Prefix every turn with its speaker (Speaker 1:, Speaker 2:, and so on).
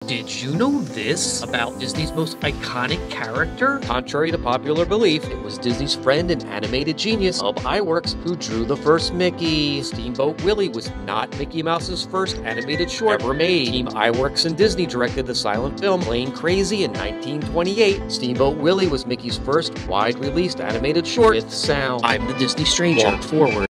Speaker 1: Did you know this about Disney's most iconic character?
Speaker 2: Contrary to popular belief, it was Disney's friend and animated genius, Ub Iwerks, who drew the first Mickey. Steamboat Willie was not Mickey Mouse's first animated short ever made. Team Iwerks and Disney directed the silent film Plain Crazy in 1928. Steamboat Willie was Mickey's first wide-released animated short with sound.
Speaker 1: I'm the Disney stranger.
Speaker 2: Walk forward.